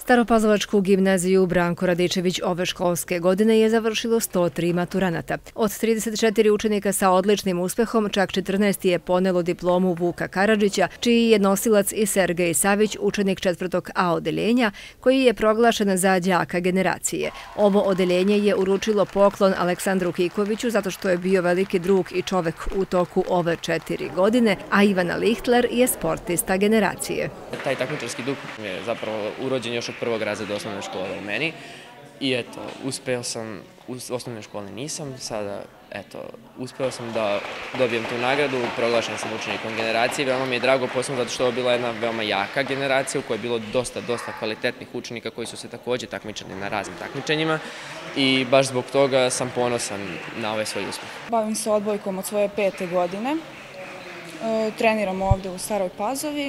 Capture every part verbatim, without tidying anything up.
Staropazovačku gimnaziju Branko Radičević ove školske godine je završilo sto tri maturanata. Od trideset četiri učenika sa odličnim uspehom, čak četrnaest je ponelo diplomu Vuka Karadžića, čiji je nosilac i Sergej Savić, učenik četvrtog A odeljenja, koji je proglašen za đaka generacije. Ovo odeljenje je uručilo poklon Aleksandru Kikoviću zato što je bio veliki drug i čovek u toku ove četiri godine, a Ivana Lihtler je sportista generacije. Taj takmičarski duh je zapravo urođen još od prvog razreda osnovne škole u meni i eto, uspeo sam, u osnovnoj školi nisam, sada eto, uspeo sam da dobijem tu nagradu, proglašen sam učenikom generacije, veoma mi je drago, posebno zato što je bila jedna veoma jaka generacija u kojoj je bilo dosta, dosta kvalitetnih učenika koji su se također takmičili na raznim takmičenjima i baš zbog toga sam ponosan na ovaj svoj uspeh. Bavim se odbojkom od svoje pete godine, treniram ovde u Staroj Pazovi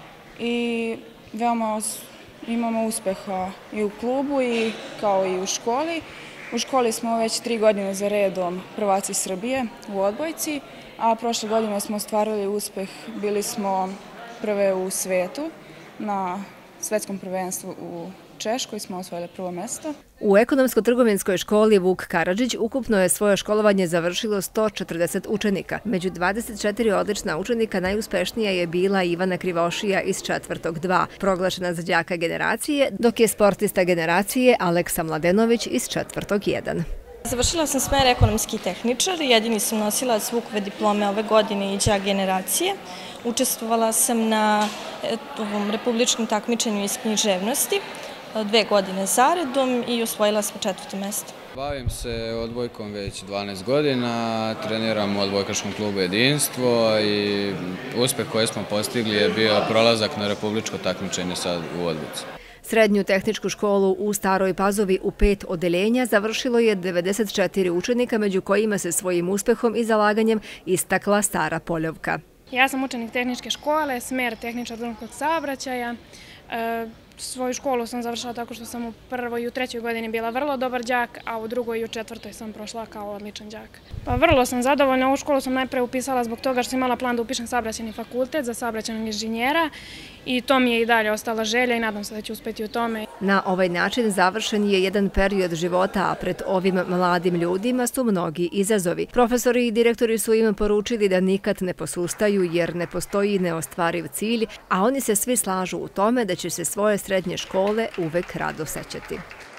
i veoma imamo uspeha i u klubu i kao i u školi. U školi smo već tri godine za redom prvaci Srbije u odbojci, a prošle godine smo ostvarili uspeh, bili smo prve u svetu na svetskom prvenstvu u Češkoj, smo osvojili prvo mesto. U ekonomsko-trgovinskoj školi Vuk Karadžić ukupno je svoje školovanje završilo sto četrdeset učenika. Među dvadeset četiri odlična učenika najuspešnija je bila Ivana Krivošija iz četvrtog dva, proglašena za đaka generacije, dok je sportista generacije Aleksa Mladenović iz četvrtog jedan. Završila sam smer ekonomski tehničar, jedini sam nosilac Vukove diplome ove godine i đak generacije. Učestvovala sam na ovom republičkom takmičenju iz književnosti dve godine zaredom i osvojila sam četvrto mesto. Bavim se odbojkom već dvanaest godina, treniram u odbojkaškom klubu Jedinstvo i uspeh koji smo postigli je bio prolazak na republičko takmičenje sad u odbojci. Srednju tehničku školu u Staroj Pazovi u pet odeljenja završilo je devedeset četiri učenika, među kojima se svojim uspehom i zalaganjem istakla Stara Poljovka. Ja sam učenik tehničke škole, smer tehničar drumskog saobraćaja. Svoju školu sam završila tako što sam u prvoj i u trećoj godini bila vrlo dobar đak, a u drugoj i u četvrtoj sam prošla kao odličan đak. Pa vrlo sam zadovoljna. Ovu školu sam najpre upisala zbog toga što sam imala plan da upišem saobraćajni fakultet za saobraćajnog inženjera i to mi je i dalje ostala želja i nadam se da ću uspeti u tome. Na ovaj način završen je jedan period života, a pred ovim mladim ljudima su mnogi izazovi. Profesori i direktori su im poručili da nikad ne posustaju jer ne postoji neostvariv cilj, a oni se svi slažu u tome da će se svoje srednje škole uvek rado sećati.